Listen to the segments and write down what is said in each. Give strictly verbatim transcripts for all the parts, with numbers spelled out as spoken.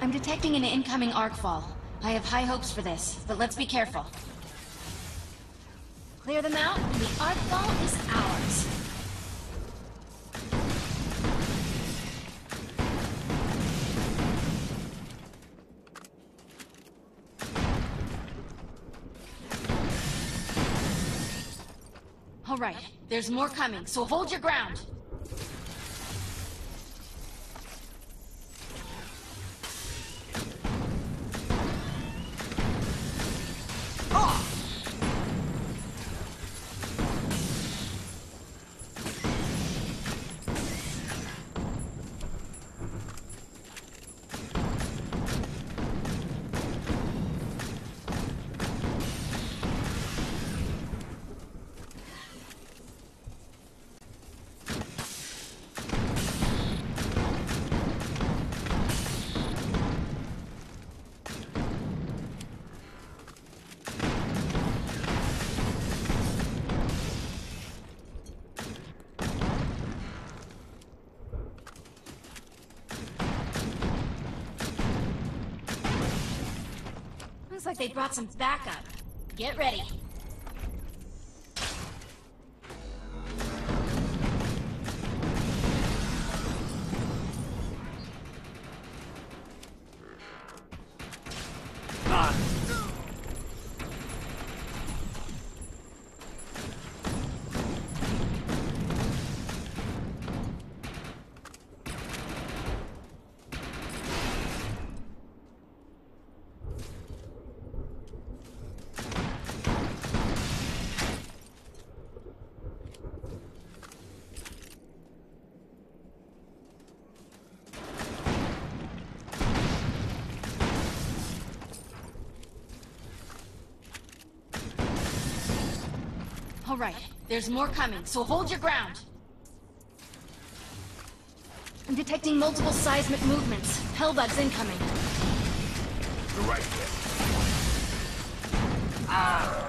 I'm detecting an incoming arcfall. I have high hopes for this, but let's be careful. Clear them out, and the arcfall is ours. All right, there's more coming, so hold your ground. Looks like they brought some backup. Get ready. All right, there's more coming, so hold your ground. I'm detecting multiple seismic movements. Hellbugs incoming. You're right there. Ah!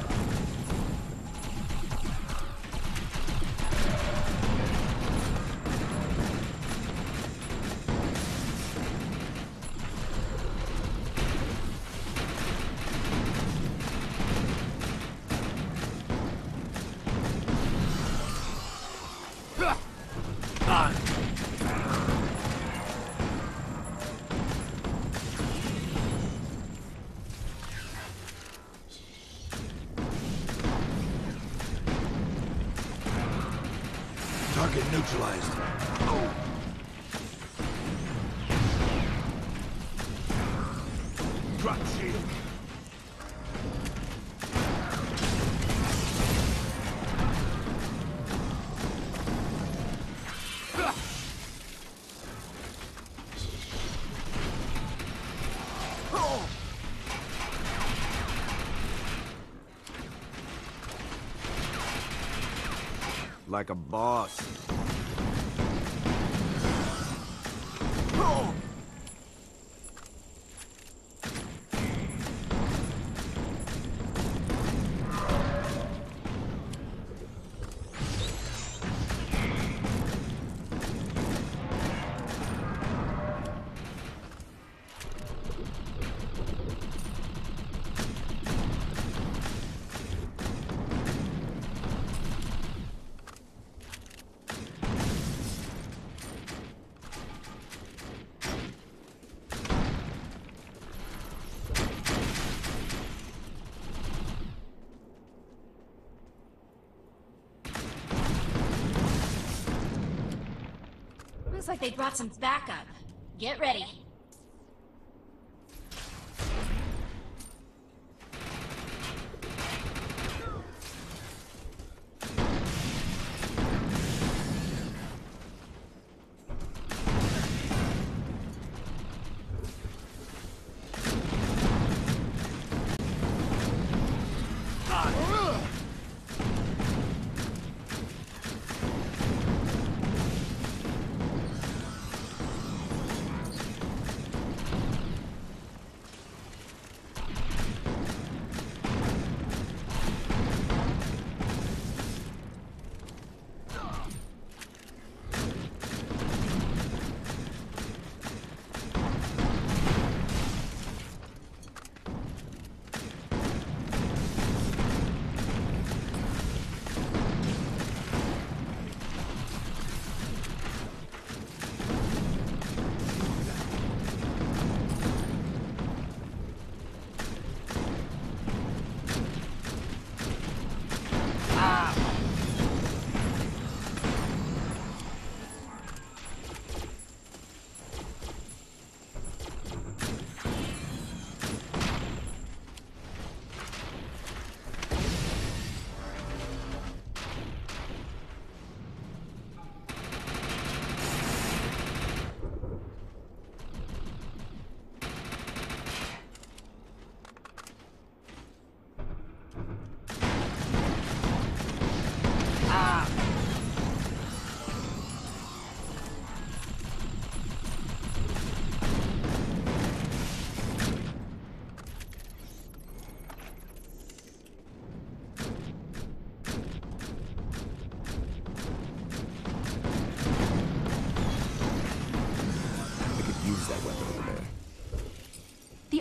Target neutralized. Oh. Drop shield. Like a boss. Oh! Looks like they brought some backup. Get ready.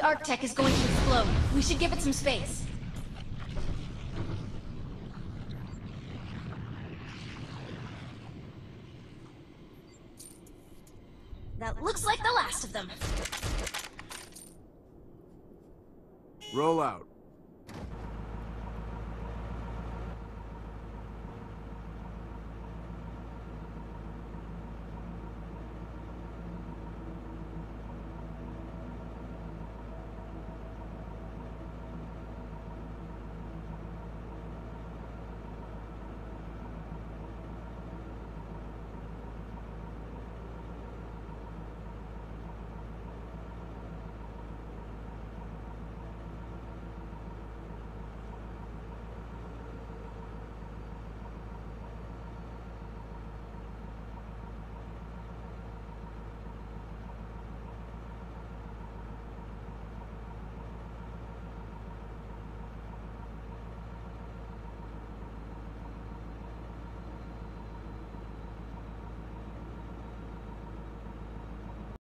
Arctech is going to explode. We should give it some space. That looks like the last of them. Roll out.